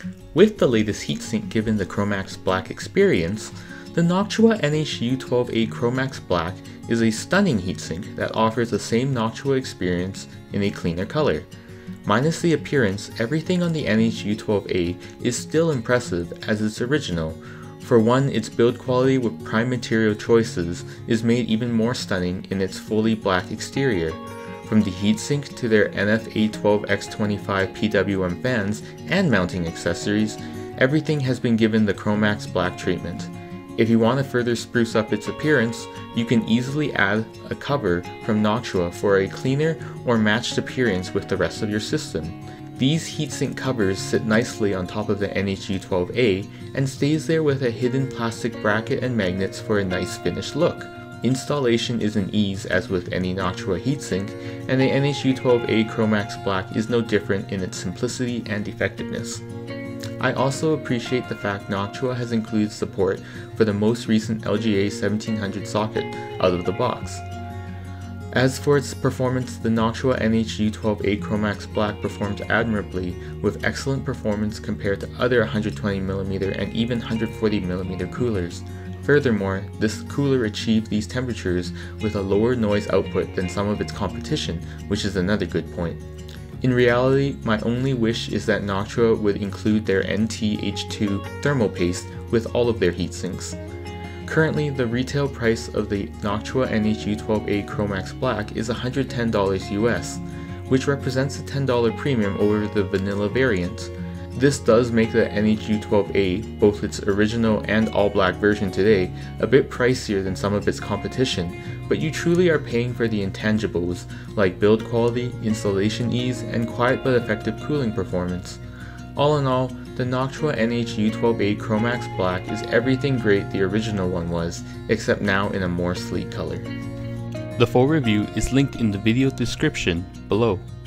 With the latest heatsink given the chromax.black experience, the Noctua NH-U12A chromax.black is a stunning heatsink that offers the same Noctua experience in a cleaner color. Minus the appearance, everything on the NH-U12A is still impressive as its original. For one, its build quality with prime material choices is made even more stunning in its fully black exterior. From the heatsink to their NF-A12X25 PWM fans and mounting accessories, everything has been given the chromax.black treatment. If you want to further spruce up its appearance, you can easily add a cover from Noctua for a cleaner or matched appearance with the rest of your system. These heatsink covers sit nicely on top of the NH-U12A and stays there with a hidden plastic bracket and magnets for a nice finished look. Installation is an ease as with any Noctua heatsink, and the NH-U12A chromax.black is no different in its simplicity and effectiveness. I also appreciate the fact Noctua has included support for the most recent LGA 1700 socket out of the box. As for its performance, the Noctua NH-U12A chromax.black performs admirably with excellent performance compared to other 120mm and even 140mm coolers. Furthermore, this cooler achieved these temperatures with a lower noise output than some of its competition, which is another good point. In reality, my only wish is that Noctua would include their NT-H2 thermal paste with all of their heatsinks. Currently, the retail price of the Noctua NH-U12A chromax.black is $110 US, which represents a $10 premium over the vanilla variant. This does make the NH-U12A, both its original and all-black version today, a bit pricier than some of its competition, but you truly are paying for the intangibles like build quality, installation ease, and quiet but effective cooling performance. All in all, the Noctua NH-U12A chromax.black is everything great the original one was, except now in a more sleek color. The full review is linked in the video description below.